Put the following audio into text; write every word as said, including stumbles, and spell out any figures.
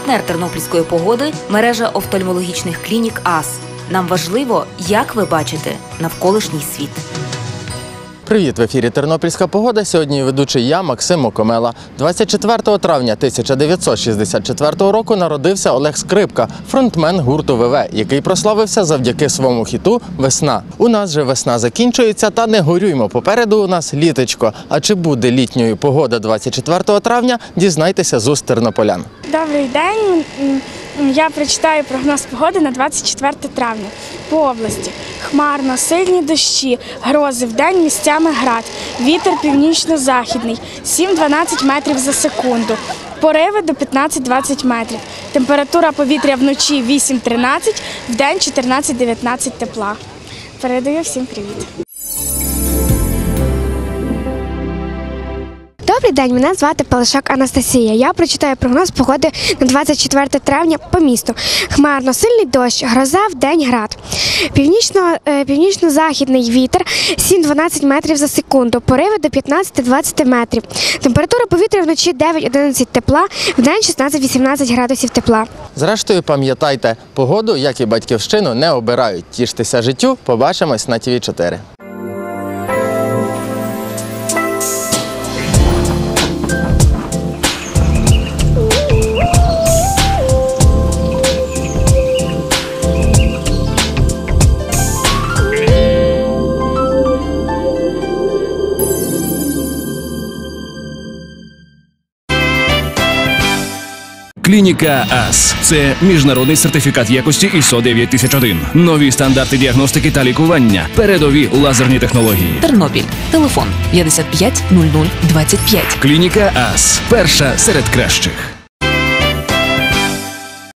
Партнер тернопільської погоди – мережа офтальмологічних клінік АС. Нам важливо, як ви бачите навколишній світ. Привіт! В ефірі «Тернопільська погода». Сьогодні ведучий я, Максим Окомела. двадцять четвертого травня тисяча дев'ятсот шістдесят четвертого року народився Олег Скрипка, фронтмен гурту ВВ, який прославився завдяки своєму хіту «Весна». У нас же весна закінчується, та не горюймо, попереду у нас літочко. А чи буде літньою погода двадцять четвертого травня, дізнайтеся з уст тернополян. Добрий день. Я прочитаю прогноз погоди на двадцять четверте травня. По області. Хмарно, сильні дощі, грози, вдень місцями град. Вітер північно-західний, сім-дванадцять метрів за секунду. Пориви до п'ятнадцять-двадцять метрів. Температура повітря вночі вісім-тринадцять, вдень чотирнадцять-дев'ятнадцять тепла. Передаю всім привіт. Добрий день, мене звати Палашак Анастасія. Я прочитаю прогноз погоди на двадцять четверте травня по місту. Хмарно, сильний дощ, гроза, вдень град. Північно, е, північно-західний вітер сім-дванадцять метрів за секунду, пориви до п'ятнадцять-двадцять метрів. Температура повітря вночі дев'ять-одинадцять тепла, вдень шістнадцять-вісімнадцять градусів тепла. Зрештою, пам'ятайте, погоду, як і батьківщину, не обирають. Тіштеся життю, побачимось на Ті Ві чотири. Клініка АС – це міжнародний сертифікат якості ай ес о дев'ять тисяч один. Нові стандарти діагностики та лікування. Передові лазерні технології. Тернопіль. Телефон п'ятдесят п'ять нуль нуль двадцять п'ять. Клініка АС – перша серед кращих.